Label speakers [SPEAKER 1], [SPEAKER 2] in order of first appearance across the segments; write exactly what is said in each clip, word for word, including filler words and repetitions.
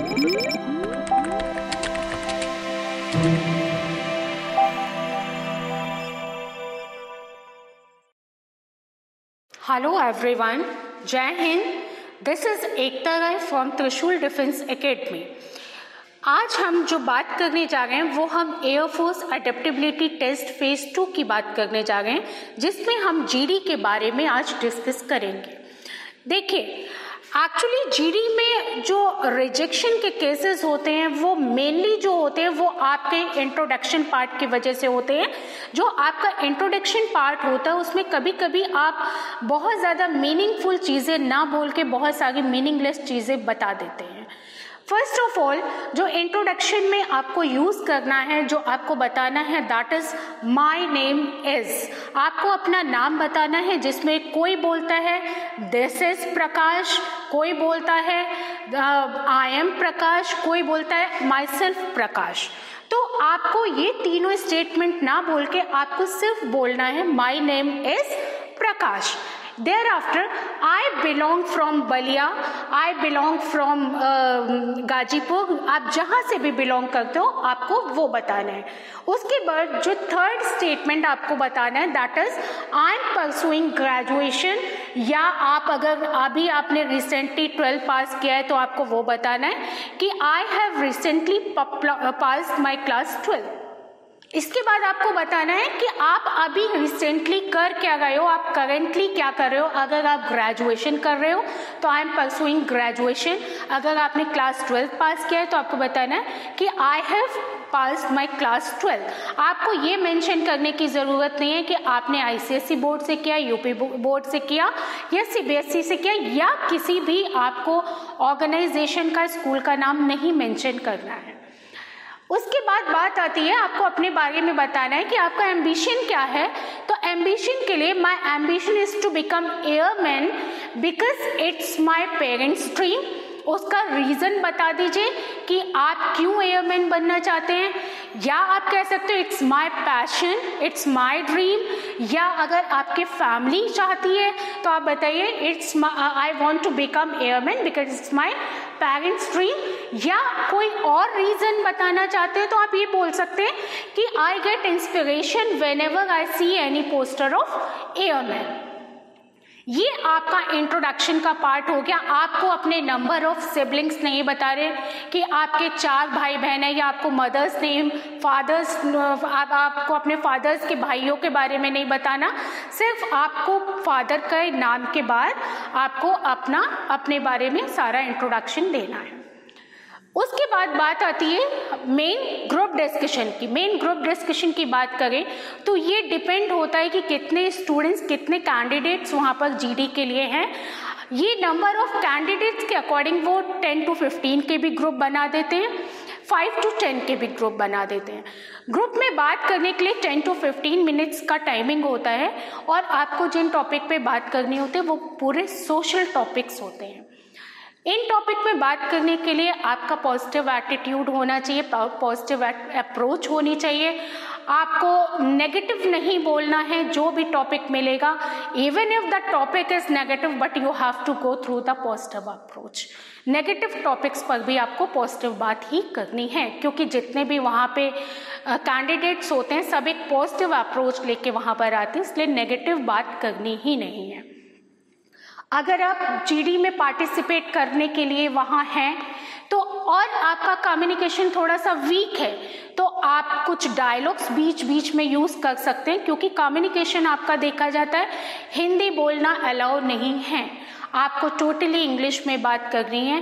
[SPEAKER 1] Hello everyone, Jai Hind. This is Ekta from Trishul Defence Academy. आज हम जो बात करने जा रहे हैं वो हम air force adaptability test phase two की बात करने जा रहे हैं, जिसमें हम जीडी के बारे में आज डिस्कस करेंगे। देखिए, एक्चुअली जीडी में जो रिजेक्शन के केसेस होते हैं वो मेनली जो होते हैं वो आपके इंट्रोडक्शन पार्ट की वजह से होते हैं। जो आपका इंट्रोडक्शन पार्ट होता है उसमें कभी कभी आप बहुत ज़्यादा मीनिंगफुल चीज़ें ना बोल के बहुत सारी मीनिंगलेस चीज़ें बता देते हैं। फर्स्ट ऑफ ऑल, जो इंट्रोडक्शन में आपको यूज करना है, जो आपको बताना है, that is my name is. आपको अपना नाम बताना है, जिसमें कोई बोलता है दिस इज प्रकाश, कोई बोलता है आई एम प्रकाश, कोई बोलता है माई सेल्फ प्रकाश। तो आपको ये तीनों स्टेटमेंट ना बोल के आपको सिर्फ बोलना है my name is Prakash. Thereafter, I belong from Ballia, I belong from Ghazipur, आप जहाँ से भी बिलोंग करते हो आपको वो बताना है। उसके बाद जो थर्ड स्टेटमेंट आपको बताना है that is I am pursuing graduation, या आप अगर अभी आपने रिसेंटली ट्वेल्थ पास किया है तो आपको वो बताना है कि I have recently pass my class twelfth. इसके बाद आपको बताना है कि आप अभी रिसेंटली कर क्या रहे हो, आप करेंटली क्या कर रहे हो। अगर आप ग्रेजुएशन कर रहे हो तो आई एम परसुइंग ग्रेजुएशन। अगर आपने क्लास ट्वेल्थ पास किया है तो आपको बताना है कि I have pass my class twelfth. आपको ये मेंशन करने की ज़रूरत नहीं है कि आपने आईसीएसई बोर्ड से किया, यूपी बोर्ड से किया या सीबीएसई से किया, या किसी भी आपको ऑर्गेनाइजेशन का, स्कूल का नाम नहीं मेंशन करना है। उसके बाद बात आती है आपको अपने बारे में बताना है कि आपका एम्बिशन क्या है। तो एम्बिशन के लिए my ambition is to become airman because it's my parents dream. उसका रीज़न बता दीजिए कि आप क्यों एयरमैन बनना चाहते हैं, या आप कह सकते हो it's my passion, it's my dream, या अगर आपके फैमिली चाहती है तो आप बताइए it's I want to become airman because it's my parents dream. या कोई और रीज़न बताना चाहते हैं तो आप ये बोल सकते हैं कि I get inspiration whenever I see any poster of airman. ये आपका इंट्रोडक्शन का पार्ट हो गया। आपको अपने नंबर ऑफ सिबलिंग्स नहीं बता रहे कि आपके चार भाई बहन है, या आपको मदर्स नेम, फादर्स, आप, आपको अपने फादर्स के भाइयों के बारे में नहीं बताना। सिर्फ आपको फादर के नाम के बाद आपको अपना अपने बारे में सारा इंट्रोडक्शन देना है। उसके बाद बात आती है मेन ग्रुप डिस्कशन की। मेन ग्रुप डिस्कशन की बात करें तो ये डिपेंड होता है कि कितने स्टूडेंट्स, कितने कैंडिडेट्स वहाँ पर जीडी के लिए हैं। ये नंबर ऑफ कैंडिडेट्स के अकॉर्डिंग वो टेन टू फिफ्टीन के भी ग्रुप बना देते हैं, फाइव टू टेन के भी ग्रुप बना देते हैं। ग्रुप में बात करने के लिए टेन टू फिफ्टीन मिनट्स का टाइमिंग होता है, और आपको जिन टॉपिक पे बात करनी होती है वो पूरे सोशल टॉपिक्स होते हैं। इन टॉपिक में बात करने के लिए आपका पॉजिटिव एटीट्यूड होना चाहिए, पॉजिटिव अप्रोच होनी चाहिए। आपको नेगेटिव नहीं बोलना है जो भी टॉपिक मिलेगा, even if the topic is negative but you have to go through the positive approach. Negative topics पर भी आपको पॉजिटिव बात ही करनी है, क्योंकि जितने भी वहाँ पे कैंडिडेट्स होते हैं सब एक पॉजिटिव अप्रोच लेके वहाँ पर आते हैं, इसलिए नेगेटिव बात करनी ही नहीं है। अगर आप जीडी में पार्टिसिपेट करने के लिए वहाँ हैं तो, और आपका कम्युनिकेशन थोड़ा सा वीक है, तो आप कुछ डायलॉग्स बीच बीच में यूज़ कर सकते हैं, क्योंकि कम्युनिकेशन आपका देखा जाता है हिंदी बोलना अलाउ नहीं है। आपको टोटली इंग्लिश में बात करनी है।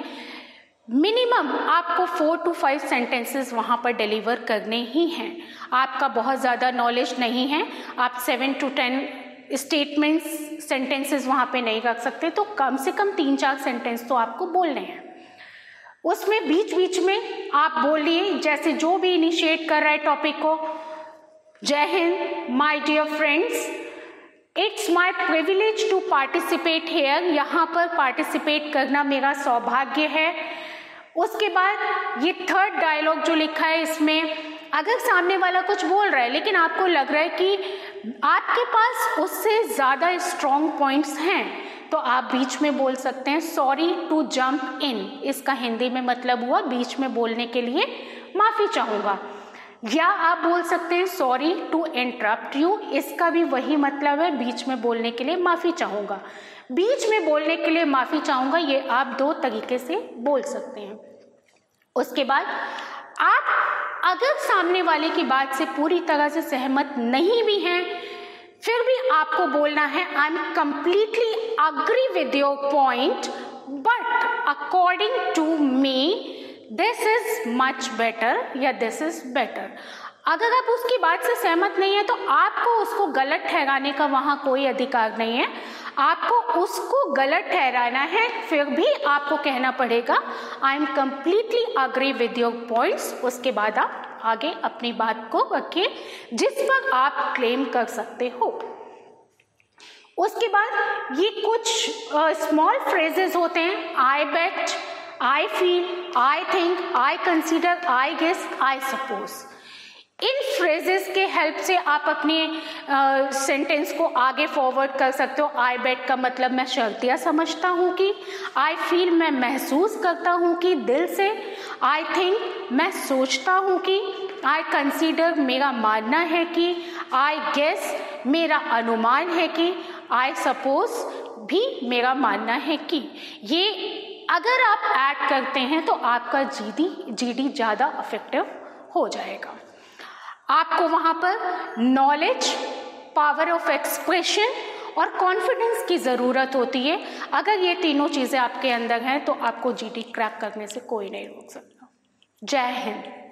[SPEAKER 1] मिनिमम आपको फोर टू फाइव सेंटेंसेस वहाँ पर डिलीवर करने ही हैं। आपका बहुत ज़्यादा नॉलेज नहीं है, आप seven to ten statements, sentences वहाँ पे नहीं रख सकते, तो कम से कम तीन चार सेंटेंस तो आपको बोलने हैं। उसमें बीच बीच में आप बोलिए, जैसे जो भी इनिशिएट कर रहा है टॉपिक को। जय हिंद my dear friends, it's my privilege to participate here. यहाँ पर पार्टिसिपेट करना मेरा सौभाग्य है। उसके बाद ये थर्ड डायलॉग जो लिखा है, इसमें अगर सामने वाला कुछ बोल रहा है लेकिन आपको लग रहा है कि आपके पास उससे ज़्यादा स्ट्रॉन्ग पॉइंट्स हैं, तो आप बीच में बोल सकते हैं सॉरी टू जंप इन। इसका हिंदी में मतलब हुआ बीच में बोलने के लिए माफ़ी चाहूँगा। या आप बोल सकते हैं सॉरी टू इंटरप्ट यू। इसका भी वही मतलब है, बीच में बोलने के लिए माफ़ी चाहूँगा। बीच में बोलने के लिए माफ़ी चाहूँगा, ये आप दो तरीके से बोल सकते हैं। उसके बाद आप अगर सामने वाले की बात से पूरी तरह से सहमत नहीं भी हैं, फिर भी आपको बोलना है I am completely agree with your point but according to me this is much better या दिस इज बेटर। अगर आप उसकी बात से सहमत नहीं है तो आपको उसको गलत ठहराने का वहाँ कोई अधिकार नहीं है। आपको उसको गलत ठहराना है, फिर भी आपको कहना पड़ेगा I am completely agree with your points. उसके बाद आप आगे अपनी बात को रखिए जिस पर आप क्लेम कर सकते हो। उसके बाद ये कुछ स्मॉल फ्रेजेस होते हैं, I bet, I feel, I think, I consider, I guess, I suppose. इन फ्रेजेस के हेल्प से आप अपने सेंटेंस uh, को आगे फॉरवर्ड कर सकते हो। आई बेट का मतलब मैं शर्तिया समझता हूँ कि, आई फील मैं महसूस करता हूँ कि दिल से, आई थिंक मैं सोचता हूँ कि, आई कंसीडर मेरा मानना है कि, आई गेस मेरा अनुमान है कि, आई सपोज भी मेरा मानना है कि। ये अगर आप ऐड करते हैं तो आपका जीडी जीडी ज़्यादा इफेक्टिव हो जाएगा। आपको वहाँ पर नॉलेज, पावर ऑफ एक्सप्रेशन और कॉन्फिडेंस की ज़रूरत होती है। अगर ये तीनों चीज़ें आपके अंदर हैं तो आपको जीडी क्रैक करने से कोई नहीं रोक सकता। जय हिंद।